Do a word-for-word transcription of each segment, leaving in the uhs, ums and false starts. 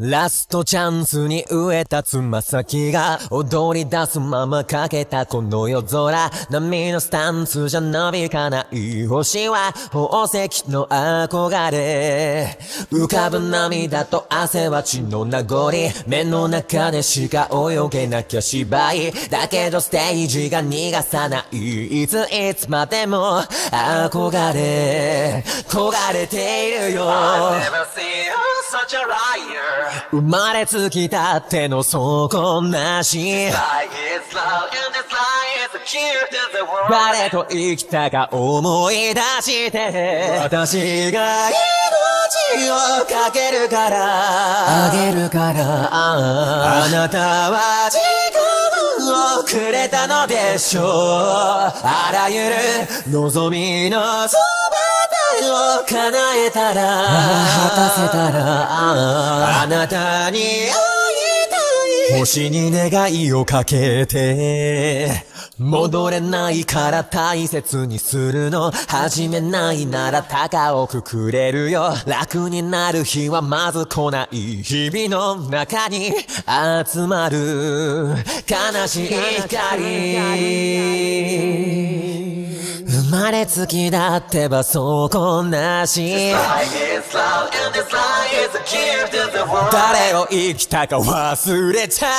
ラストチャンスに植えたつま先が踊り出すままかけたこの夜空。波のスタンスじゃ伸びかない星は宝石の憧れ。浮かぶ涙と汗は血の名残。目の中でしか泳げなきゃ芝居だけどステージが逃がさない。いついつまでも憧れ焦がれているよ。生まれつきたっての底なし。誰と生きたか思い出して。私が命をかけるからあげるからあなたは時間をくれたのでしょう。あらゆる望みのそばを叶えたら果たせたらあなたに会いたい。星に願いをかけて戻れないから大切にするの。始めないなら高くくれるよ。楽になる日はまず来ない日々の中に集まる悲しい光。生まれつきだってば底なし。誰を生きたか忘れちゃった。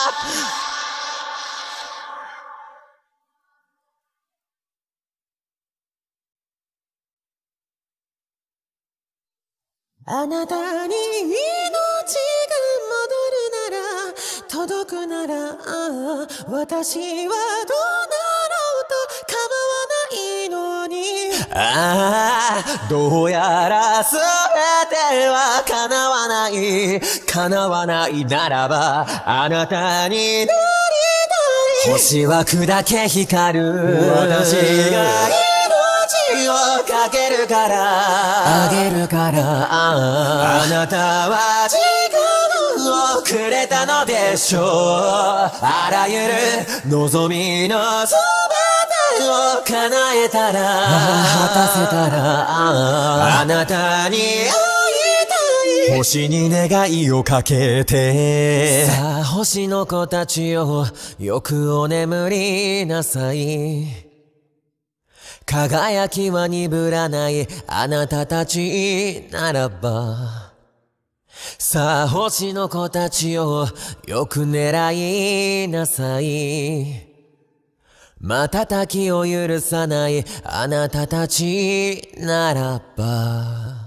あなたに命が戻るなら届くなら私はどうなろうと構わないのに。ああどうやら全ては叶わない叶わないならばあなたになりたい。星は砕け光る私がをかけるからあげるからあなたは時間をくれたのでしょう。あらゆる望みのそばを叶えたら果たせたらあなたに会いたい。星に願いをかけてさあ星の子たちよよくお眠りなさい。輝きは鈍らないあなたたちならばさあ星の子たちよよく狙いなさい。瞬きを許さないあなたたちならば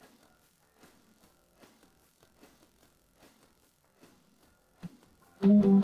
うん。